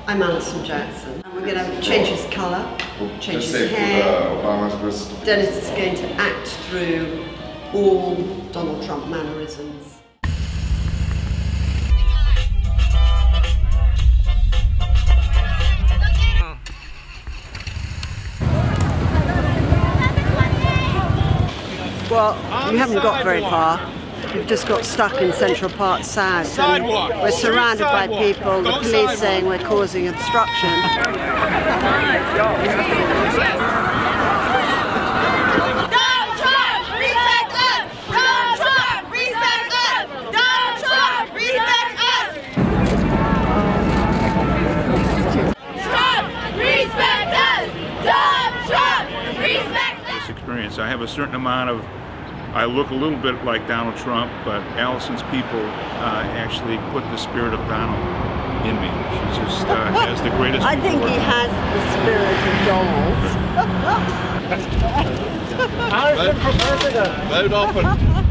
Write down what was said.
I'm Alison Jackson, and we're going to change his colour, change his hair. Dennis is going to act through all Donald Trump mannerisms. Well, we haven't got very far. We've just got stuck in Central Park South, and we're surrounded by people, the police saying we're causing obstruction. Donald Trump, respect us! Donald Trump, respect us! Donald Trump, respect us! Trump, respect us! Donald Trump, respect us! This experience, I have a certain amount of, I look a little bit like Donald Trump, but Alison's people actually put the spirit of Donald in me. She just has the greatest. I think he has the spirit of Donald. Alison for president. Vote often.